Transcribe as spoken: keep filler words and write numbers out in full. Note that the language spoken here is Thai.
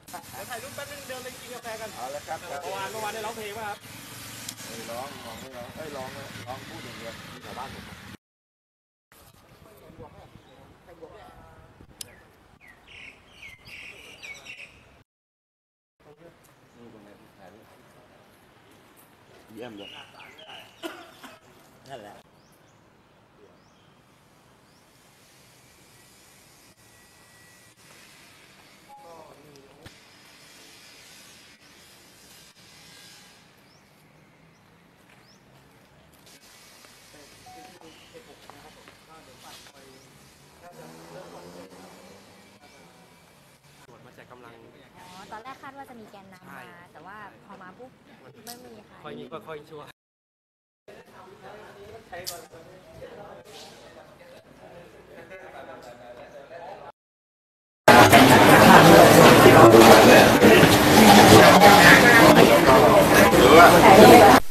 ถ่ายรูปแป๊บนึงเดินไปกินกาแฟกันเอาละครับเมื่อวานเมื่อวานได้ร้องเพลงป่ะครับไม่ร้องร้องไม่ร้องเอ้ยร้องร้องพูดอย่างเดียวที่แถวบ้านผมเยี่ยมเลยนั่นแหละมาจากกำลังอ๋อตอนแรกคาดว่าจะมีแกนนำมาแต่ว่าพอมาปุ๊บไม่มีค่ะค่อยนี้ก็ค่อยชั่วหรือว่า